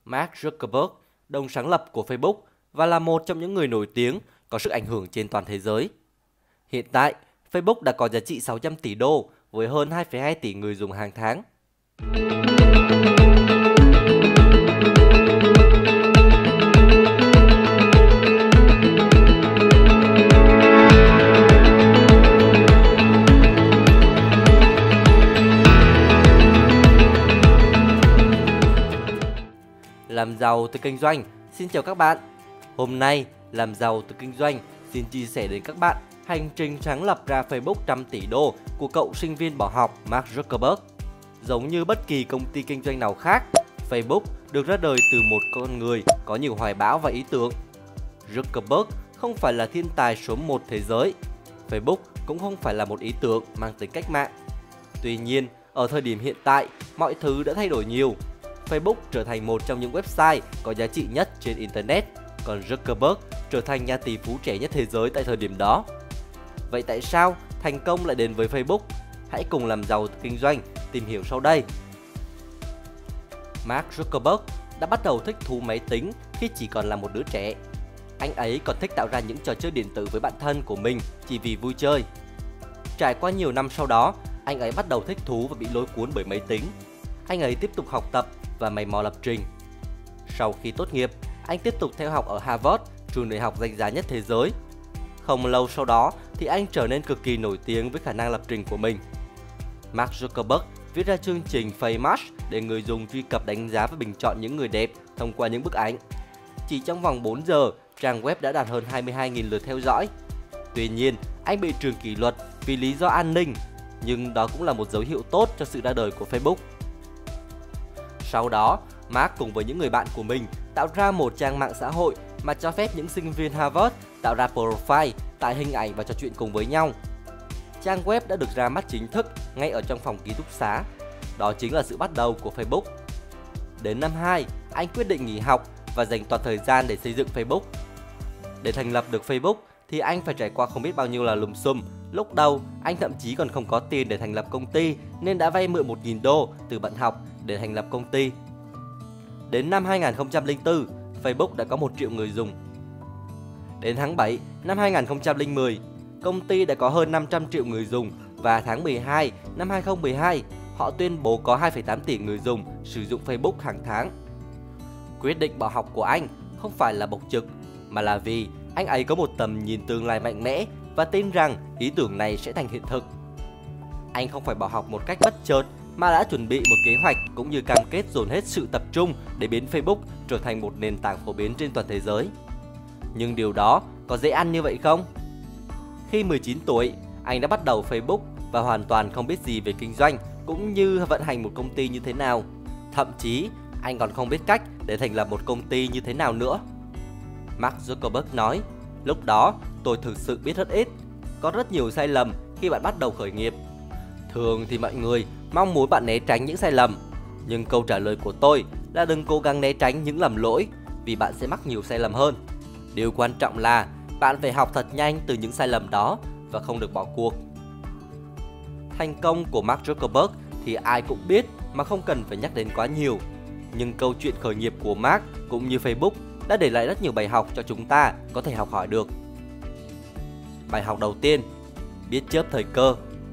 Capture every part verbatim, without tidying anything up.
Mark Zuckerberg, đồng sáng lập của Facebook và là một trong những người nổi tiếng có sức ảnh hưởng trên toàn thế giới. Hiện tại, Facebook đã có giá trị sáu trăm tỷ đô với hơn hai phẩy hai tỷ người dùng hàng tháng. Làm giàu từ kinh doanh. Xin chào các bạn. Hôm nay, Làm giàu từ kinh doanh xin chia sẻ đến các bạn hành trình sáng lập ra Facebook trăm tỷ đô của cậu sinh viên bỏ học Mark Zuckerberg. Giống như bất kỳ công ty kinh doanh nào khác, Facebook được ra đời từ một con người có nhiều hoài bão và ý tưởng. Zuckerberg không phải là thiên tài số một thế giới. Facebook cũng không phải là một ý tưởng mang tính cách mạng. Tuy nhiên, ở thời điểm hiện tại, mọi thứ đã thay đổi nhiều. Facebook trở thành một trong những website có giá trị nhất trên Internet, còn Zuckerberg trở thành nhà tỷ phú trẻ nhất thế giới tại thời điểm đó. Vậy tại sao thành công lại đến với Facebook? Hãy cùng làm giàu từ kinh doanh, tìm hiểu sau đây. Mark Zuckerberg đã bắt đầu thích thú máy tính khi chỉ còn là một đứa trẻ. Anh ấy còn thích tạo ra những trò chơi điện tử với bạn thân của mình chỉ vì vui chơi. Trải qua nhiều năm sau đó, anh ấy bắt đầu thích thú và bị lôi cuốn bởi máy tính. Anh ấy tiếp tục học tập và mày mò lập trình. Sau khi tốt nghiệp, anh tiếp tục theo học ở Harvard, trường đại học danh giá nhất thế giới. Không lâu sau đó thì anh trở nên cực kỳ nổi tiếng với khả năng lập trình của mình. Mark Zuckerberg viết ra chương trình Famous để người dùng truy cập, đánh giá và bình chọn những người đẹp thông qua những bức ảnh. Chỉ trong vòng bốn giờ, trang web đã đạt hơn hai mươi hai nghìn lượt theo dõi. Tuy nhiên, anh bị trừ kỷ luật vì lý do an ninh, nhưng đó cũng là một dấu hiệu tốt cho sự ra đời của Facebook. Sau đó, Mark cùng với những người bạn của mình tạo ra một trang mạng xã hội mà cho phép những sinh viên Harvard tạo ra profile, tải hình ảnh và trò chuyện cùng với nhau. Trang web đã được ra mắt chính thức ngay ở trong phòng ký túc xá. Đó chính là sự bắt đầu của Facebook. Đến năm hai, anh quyết định nghỉ học và dành toàn thời gian để xây dựng Facebook. Để thành lập được Facebook thì anh phải trải qua không biết bao nhiêu là lùm xùm. Lúc đầu, anh thậm chí còn không có tiền để thành lập công ty nên đã vay mượn một nghìn đô từ bạn học để thành lập công ty. Đến năm hai nghìn không trăm lẻ bốn, Facebook đã có một triệu người dùng. Đến tháng bảy năm hai nghìn không trăm lẻ mười, công ty đã có hơn năm trăm triệu người dùng và tháng mười hai năm hai nghìn không trăm mười hai, họ tuyên bố có hai phẩy tám tỷ người dùng sử dụng Facebook hàng tháng. Quyết định bỏ học của anh không phải là bộc trực, mà là vì anh ấy có một tầm nhìn tương lai mạnh mẽ và tin rằng ý tưởng này sẽ thành hiện thực. Anh không phải bỏ học một cách bất chợt mà đã chuẩn bị một kế hoạch cũng như cam kết dồn hết sự tập trung để biến Facebook trở thành một nền tảng phổ biến trên toàn thế giới. Nhưng điều đó có dễ ăn như vậy không? Khi mười chín tuổi, anh đã bắt đầu Facebook và hoàn toàn không biết gì về kinh doanh cũng như vận hành một công ty như thế nào. Thậm chí, anh còn không biết cách để thành lập một công ty như thế nào nữa. Mark Zuckerberg nói, lúc đó tôi thực sự biết rất ít, có rất nhiều sai lầm khi bạn bắt đầu khởi nghiệp. Thường thì mọi người mong muốn bạn né tránh những sai lầm, nhưng câu trả lời của tôi là đừng cố gắng né tránh những lầm lỗi vì bạn sẽ mắc nhiều sai lầm hơn. Điều quan trọng là bạn phải học thật nhanh từ những sai lầm đó và không được bỏ cuộc. Thành công của Mark Zuckerberg thì ai cũng biết mà không cần phải nhắc đến quá nhiều. Nhưng câu chuyện khởi nghiệp của Mark cũng như Facebook đã để lại rất nhiều bài học cho chúng ta có thể học hỏi được. Bài học đầu tiên, biết chớp thời cơ.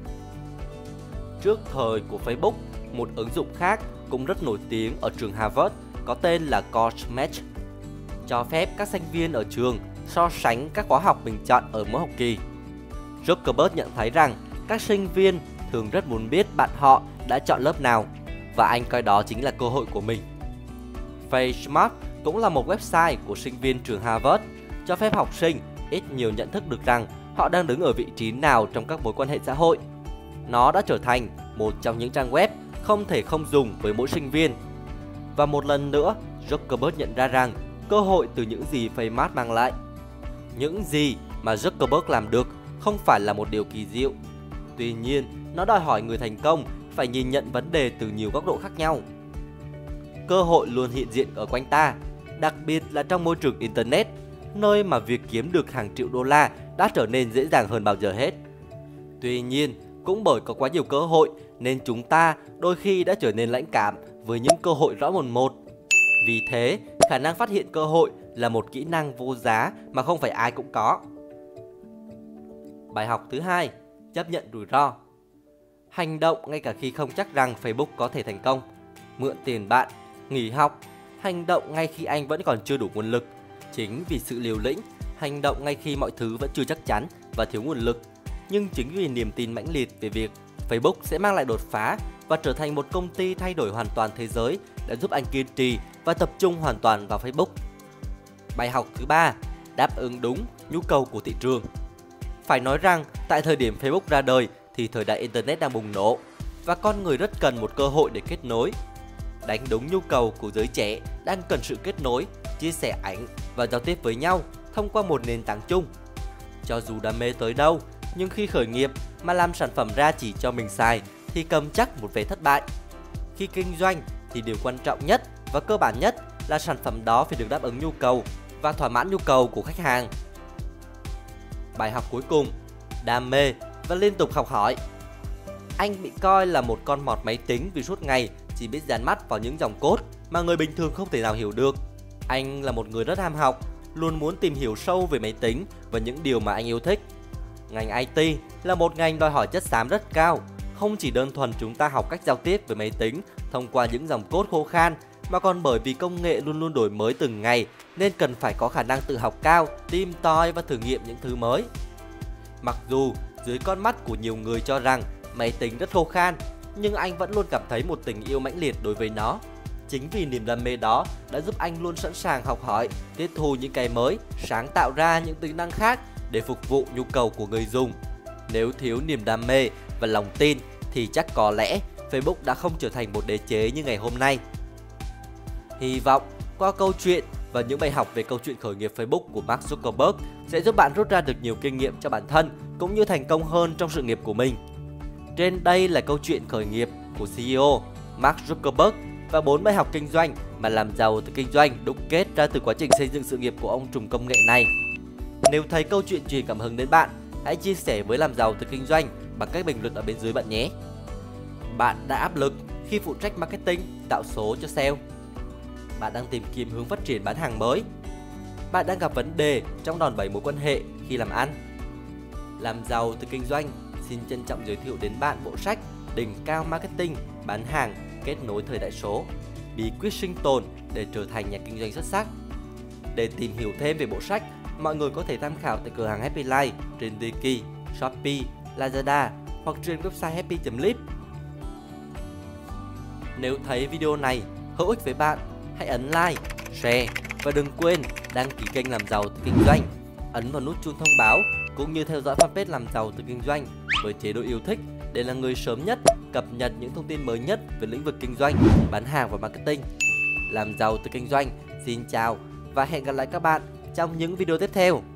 Trước thời của Facebook, một ứng dụng khác cũng rất nổi tiếng ở trường Harvard có tên là CourseMatch, cho phép các sinh viên ở trường so sánh các khóa học mình chọn ở mỗi học kỳ. Zuckerberg nhận thấy rằng các sinh viên thường rất muốn biết bạn họ đã chọn lớp nào và anh coi đó chính là cơ hội của mình. FaceSmart cũng là một website của sinh viên trường Harvard, cho phép học sinh ít nhiều nhận thức được rằng họ đang đứng ở vị trí nào trong các mối quan hệ xã hội. Nó đã trở thành một trong những trang web không thể không dùng với mỗi sinh viên. Và một lần nữa, Zuckerberg nhận ra rằng cơ hội từ những gì FaceSmart mang lại. Những gì mà Zuckerberg làm được không phải là một điều kỳ diệu. Tuy nhiên, nó đòi hỏi người thành công phải nhìn nhận vấn đề từ nhiều góc độ khác nhau. Cơ hội luôn hiện diện ở quanh ta, đặc biệt là trong môi trường Internet, nơi mà việc kiếm được hàng triệu đô la đã trở nên dễ dàng hơn bao giờ hết. Tuy nhiên, cũng bởi có quá nhiều cơ hội nên chúng ta đôi khi đã trở nên lãnh cảm với những cơ hội rõ mồn một. Vì thế, khả năng phát hiện cơ hội là một kỹ năng vô giá mà không phải ai cũng có. Bài học thứ hai, chấp nhận rủi ro. Hành động ngay cả khi không chắc rằng Facebook có thể thành công. Mượn tiền bạn, nghỉ học, hành động ngay khi anh vẫn còn chưa đủ nguồn lực. Chính vì sự liều lĩnh, hành động ngay khi mọi thứ vẫn chưa chắc chắn và thiếu nguồn lực. Nhưng chính vì niềm tin mãnh liệt về việc Facebook sẽ mang lại đột phá và trở thành một công ty thay đổi hoàn toàn thế giới đã giúp anh kiên trì và tập trung hoàn toàn vào Facebook. Bài học thứ ba, đáp ứng đúng nhu cầu của thị trường. Phải nói rằng, tại thời điểm Facebook ra đời thì thời đại Internet đang bùng nổ và con người rất cần một cơ hội để kết nối. Đánh đúng nhu cầu của giới trẻ đang cần sự kết nối, chia sẻ ảnh và giao tiếp với nhau thông qua một nền tảng chung. Cho dù đam mê tới đâu, nhưng khi khởi nghiệp mà làm sản phẩm ra chỉ cho mình xài thì cầm chắc một về thất bại. Khi kinh doanh thì điều quan trọng nhất và cơ bản nhất là sản phẩm đó phải được đáp ứng nhu cầu và thỏa mãn nhu cầu của khách hàng. Bài học cuối cùng, đam mê và liên tục học hỏi. Anh bị coi là một con mọt máy tính vì suốt ngày chỉ biết dán mắt vào những dòng code mà người bình thường không thể nào hiểu được. Anh là một người rất ham học, luôn muốn tìm hiểu sâu về máy tính và những điều mà anh yêu thích. Ngành i tê là một ngành đòi hỏi chất xám rất cao, không chỉ đơn thuần chúng ta học cách giao tiếp với máy tính thông qua những dòng code khô khan, mà còn bởi vì công nghệ luôn luôn đổi mới từng ngày nên cần phải có khả năng tự học cao, tìm tòi và thử nghiệm những thứ mới. Mặc dù dưới con mắt của nhiều người cho rằng máy tính rất khô khan, nhưng anh vẫn luôn cảm thấy một tình yêu mãnh liệt đối với nó. Chính vì niềm đam mê đó đã giúp anh luôn sẵn sàng học hỏi, tiếp thu những cái mới, sáng tạo ra những tính năng khác để phục vụ nhu cầu của người dùng. Nếu thiếu niềm đam mê và lòng tin thì chắc có lẽ Facebook đã không trở thành một đế chế như ngày hôm nay. Hy vọng qua câu chuyện và những bài học về câu chuyện khởi nghiệp Facebook của Mark Zuckerberg sẽ giúp bạn rút ra được nhiều kinh nghiệm cho bản thân cũng như thành công hơn trong sự nghiệp của mình. Trên đây là câu chuyện khởi nghiệp của xê e ô Mark Zuckerberg và bốn bài học kinh doanh mà làm giàu từ kinh doanh đúc kết ra từ quá trình xây dựng sự nghiệp của ông trùm công nghệ này. Nếu thấy câu chuyện truyền cảm hứng đến bạn, hãy chia sẻ với Làm Giàu Từ Kinh Doanh bằng cách bình luận ở bên dưới bạn nhé. Bạn đã áp lực khi phụ trách marketing, tạo số cho sale. Bạn đang tìm kiếm hướng phát triển bán hàng mới. Bạn đang gặp vấn đề trong đòn bẩy mối quan hệ khi làm ăn. Làm Giàu Từ Kinh Doanh xin trân trọng giới thiệu đến bạn bộ sách Đỉnh Cao Marketing, Bán Hàng, Kết Nối Thời Đại Số, bí quyết sinh tồn để trở thành nhà kinh doanh xuất sắc. Để tìm hiểu thêm về bộ sách, mọi người có thể tham khảo tại cửa hàng Happy Life trên Tiki, Shopee, Lazada hoặc trên website happy chấm live. Nếu thấy video này hữu ích với bạn, hãy ấn like, share và đừng quên đăng ký kênh Làm Giàu Từ Kinh Doanh, ấn vào nút chuông thông báo cũng như theo dõi fanpage Làm Giàu Từ Kinh Doanh với chế độ yêu thích để là người sớm nhất cập nhật những thông tin mới nhất về lĩnh vực kinh doanh, bán hàng và marketing. Làm Giàu Từ Kinh Doanh xin chào và hẹn gặp lại các bạn trong những video tiếp theo.